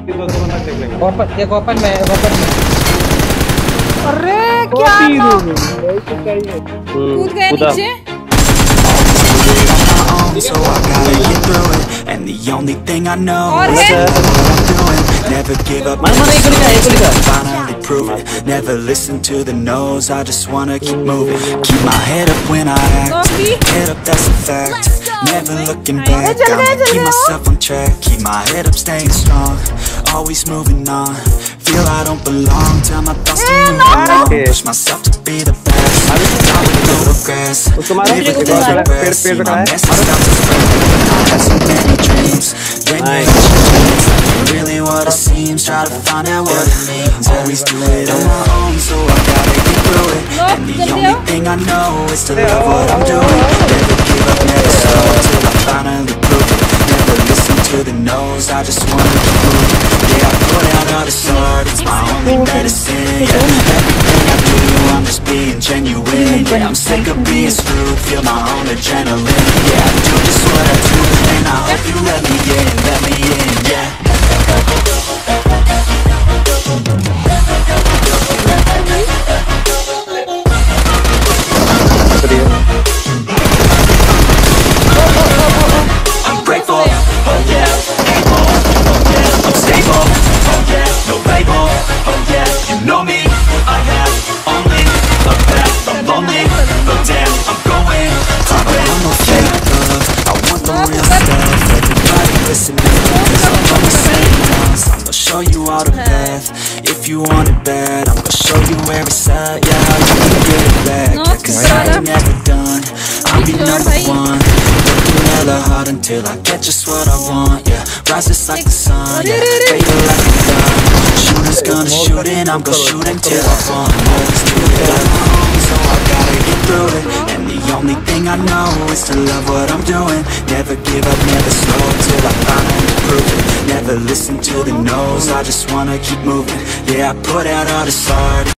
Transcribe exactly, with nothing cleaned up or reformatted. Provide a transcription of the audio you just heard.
ये दो बंदा देख लेंगे। ओपन एक ओपन में ओपन में। अरे क्या कूद गए नीचे। So I gotta get through it, and the only thing I know is to love what I'm doing. Never give up, never slow, finally prove it. Never listen to the no's, I just wanna keep moving. Keep my head up when I act, head up, that's a fact. Never looking back, I'ma keep myself on track. Keep my head up, staying strong, always moving on. Feel I don't belong, tell my thoughts to move along. Push myself to be the best, top of the grass. Live with no regrets, see my message start to spread. I have so many dreams, they may change. Really what it seems, try to find out what it means. Always do it on my own, so I gotta get through it. And the only thing I know is to love what I'm doing. Never give up, never slow, till I finally prove it. Never listen to the no's, I just wanna keep moving. Yeah, I put out all this art, it's my only medicine. Yeah, everything I do, I'm just being genuine. Yeah, I'm sick of being screwed, feel my own adrenaline. Yeah, I do just what I do, and I hope you let me in, let me in, yeah. I'm grateful, oh yeah, able, oh yeah, I'm stable, oh yeah, no label, oh yeah, you know me, I have only a path, I'm lonely, but damn, I'm going to win. I want no fake love, I want the real stuff. Everybody listen to me, cause I'm on the same dance. I'm gonna show you all the path, if you want it bad, I'm gonna show you where it's at. Yeah, how you can get it back, yeah, cause I ain't never done, I'll be number one. Working hella hard until I get just what I want, yeah. Rises like the sun, yeah, fade like a gun. Shooter's gonna shoot and I'm gonna shoot until I fall. Always do it on my own, so I gotta get through it. And the only thing I know is to love what I'm doing. Never give up, never slow, till I finally prove it. Never listen to the no's, I just wanna keep moving. Yeah, I put out all this art.